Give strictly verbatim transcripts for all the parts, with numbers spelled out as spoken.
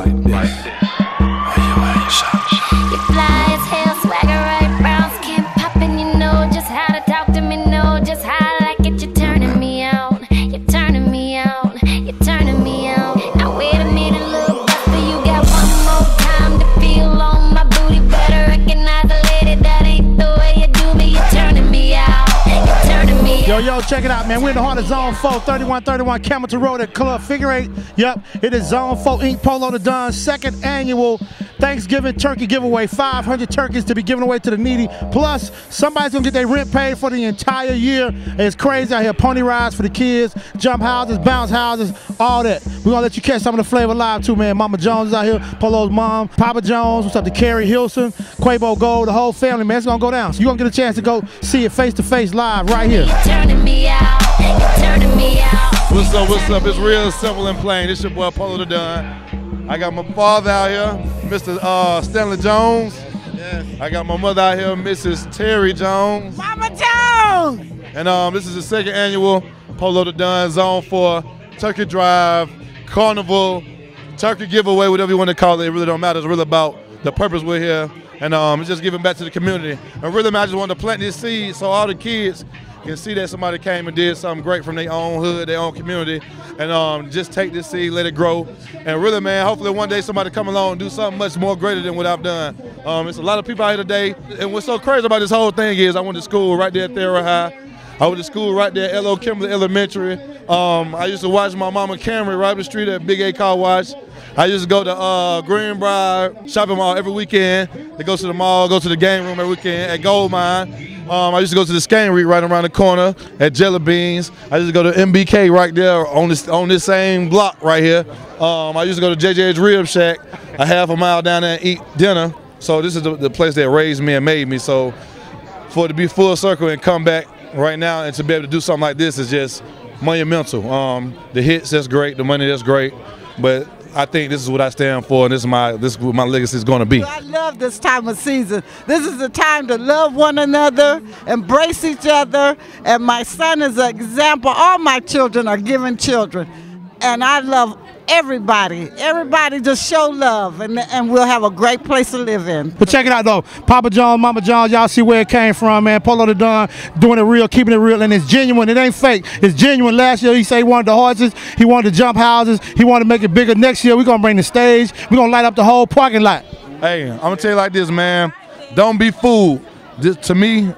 like this. Like this. Hey, yo, hey, shot, shot. You fly as hell, swagger right, brown skin poppin'. You know just how to talk to me, know just how I like it. You're turning me out, you're turning me out, you're turning me out. Now wait a minute, little buster, you got one more time to feel on my booty. Better recognize a lady, that ain't the way you do me. You're turning me out, you're turning me out. Yo, yo, check it out, man. We're in the heart of Zone four, thirty-one thirty-one Camilton Road at Club Figure Eight. Yep, it is Zone four Incorporated. Polow the Don's second annual Thanksgiving turkey giveaway. five hundred turkeys to be given away to the needy. Plus, somebody's gonna get their rent paid for the entire year. It's crazy out here. Pony rides for the kids, jump houses, bounce houses, all that. We're gonna let you catch some of the flavor live too, man. Mama Jones is out here, Polow's mom, Papa Jones, what's up to Carrie Hilson, Quavo Gold, the whole family, man. It's gonna go down. So you're gonna get a chance to go see it face to face live right here. You're turning me out, you're turning me out. What's up, what's up? It's real simple and plain. This your boy Polow the Don. I got my father out here, Mister Uh, Stanley Jones. Yeah. I got my mother out here, Missus Terry Jones. Mama Jones! And um, this is the second annual Polow the Don Zone four Turkey Drive, Carnival, Turkey Giveaway, whatever you want to call it. It really don't matter. It's really about the purpose we're here. And um, it's just giving back to the community. And really, man, I just wanted to plant this seed so all the kids can see that somebody came and did something great from their own hood, their own community, and um, just take this seed, let it grow. And really, man, hopefully one day somebody come along and do something much more greater than what I've done. Um, it's a lot of people out here today, and what's so crazy about this whole thing is I went to school right there at Thera High. I went to school right there at L O Kimberly Elementary. Um, I used to watch my mama Camry right up the street at Big A Car Wash. I used to go to uh, Greenbrier Shopping Mall every weekend. They go to the mall, go to the game room every weekend at Gold Mine. Um, I used to go to the Scannery right around the corner at Jelly Beans. I used to go to M B K right there on this on this same block right here. Um, I used to go to J J's Rib Shack a half a mile down there and eat dinner. So this is the, the place that raised me and made me. So for it to be full circle and come back right now and to be able to do something like this is just monumental. Um, the hits, that's great. The money, that's great. But I think this is what I stand for, and this is my this is what my legacy is going to be. I love this time of season. This is the time to love one another, embrace each other, and my son is an example. All my children are giving children, and I love everybody. Everybody just show love, and, and we'll have a great place to live in. But check it out, though. Papa Jones, Mama Jones, y'all see where it came from, man. Polow the Don doing it real, keeping it real, and it's genuine. It ain't fake. It's genuine. Last year, he said he wanted the horses. He wanted the jump houses. He wanted to make it bigger. Next year, we're going to bring the stage. We're going to light up the whole parking lot. Hey, I'm going to tell you like this, man. Don't be fooled. Just to me,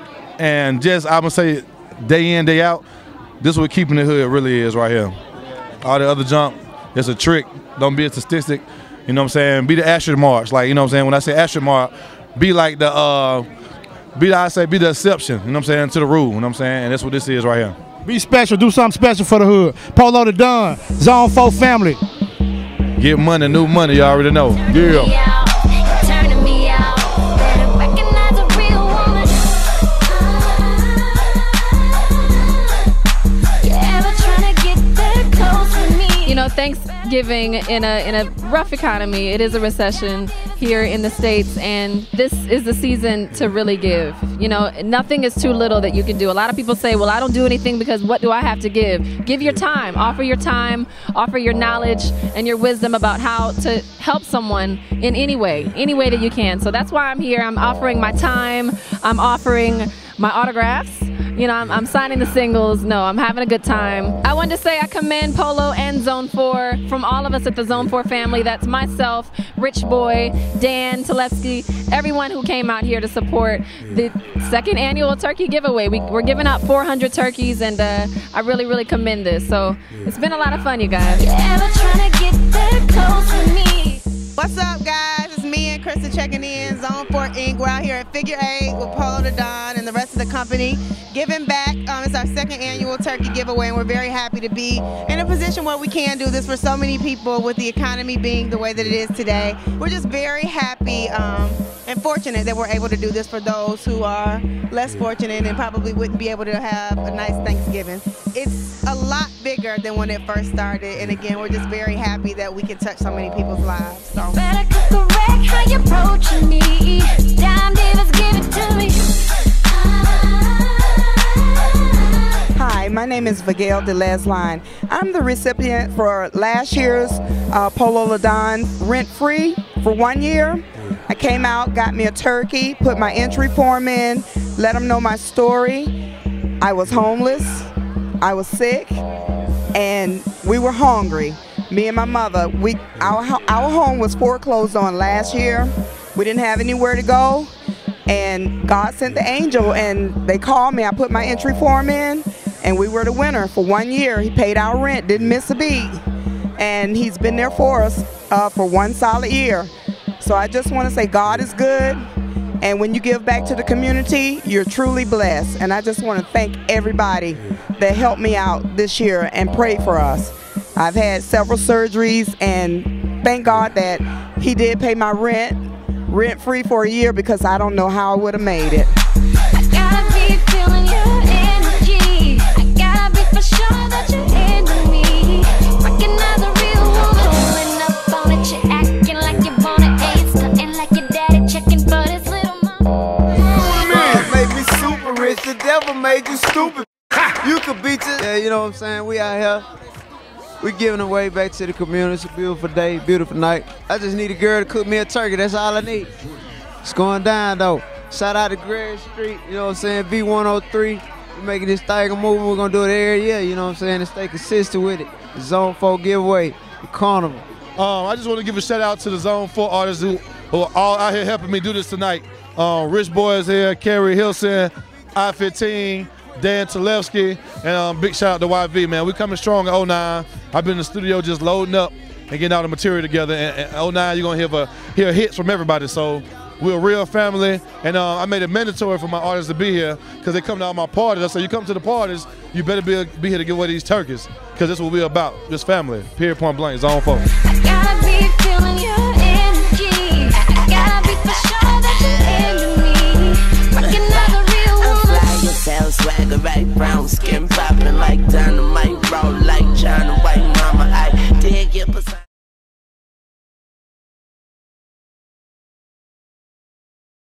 and just I'm going to say day in, day out, this is what keeping the hood really is right here. All the other junk, it's a trick. Don't be a statistic. You know what I'm saying? Be the asterisk marks. Like, you know what I'm saying? When I say asterisk mark, be like the, uh, be the, I say, be the exception. You know what I'm saying? To the rule. You know what I'm saying? And that's what this is right here. Be special. Do something special for the hood. Polow the Don, Zone four family. Get money, new money. You already know. Yeah. You know, Thanksgiving in a in a rough economy, it is a recession here in the States, and this is the season to really give. You know, nothing is too little that you can do. A lot of people say, well, I don't do anything because what do I have to give? Give your time. Offer your time. Offer your knowledge and your wisdom about how to help someone in any way, any way that you can. So that's why I'm here. I'm offering my time. I'm offering my autographs. You know, I'm, I'm signing the singles. No, I'm having a good time. I wanted to say I commend Polow and Zone four from all of us at the Zone four family. That's myself, Rich Boy, Dan, Talevsky, everyone who came out here to support the second annual turkey giveaway. We, we're giving out four hundred turkeys, and uh, I really, really commend this. So it's been a lot of fun, you guys. You ever trying to get that close with me? What's up, guys? It's me and Krista checking in. Zone four Incorporated. We're out here at Figure Eight with Polow the Don and the rest of the company, giving back. Um, it's our second annual turkey giveaway, and we're very happy to be in a position where we can do this for so many people with the economy being the way that it is today. We're just very happy um, and fortunate that we're able to do this for those who are less fortunate and probably wouldn't be able to have a nice Thanksgiving. It's a lot bigger than when it first started, and again, we're just very happy that we can touch so many people's lives. So. Better correct how you approaching me. Dime divas, give it to me. Hi, my My name is Vigale DeLesline. I'm the recipient for last year's uh, Polow Ladon rent-free for one year. I came out, got me a turkey, put my entry form in, let them know my story. I was homeless, I was sick, and we were hungry. Me and my mother, we our, our home was foreclosed on last year. We didn't have anywhere to go, and God sent the angel, and they called me. I put my entry form in, and we were the winner for one year. He paid our rent, didn't miss a beat, and he's been there for us uh, for one solid year. So I just want to say God is good, and when you give back to the community, you're truly blessed. And I just want to thank everybody that helped me out this year and prayed for us. I've had several surgeries, and thank God that he did pay my rent, rent-free for a year, because I don't know how I would have made it. I gotta be feeling your energy. I gotta be for sure that you're into me. Recognize a real woman. Pulling up on it, you're acting like you want it. Hey, it's nothing like your daddy checking for this little mama. Man, made me super rich. The devil made you stupid. You could beat it. Yeah, you know what I'm saying? We out here. We giving away back to the community. It's a beautiful day, beautiful night. I just need a girl to cook me a turkey. That's all I need. It's going down, though. Shout out to Greg Street, you know what I'm saying? V one oh three. We're making this thing a movement. We're going to do it every year, you know what I'm saying? And stay consistent with it. The Zone four giveaway, the Carnival. Um, I just want to give a shout out to the Zone four artists who, who are all out here helping me do this tonight. Um, Rich Boys here, Kerry Hilson, I fifteen, Dan Talevsky, and um, big shout out to Y V, man. We coming strong in oh nine. I've been in the studio just loading up and getting all the material together. And, and oh nine, you're going to hear, hear hits from everybody. So we're a real family. And uh, I made it mandatory for my artists to be here because they come to all my parties. I said, you come to the parties, you better be, be here to give away these turkeys because that's what we're about, this family. Period, point blank, Zone four. I gotta be feeling you.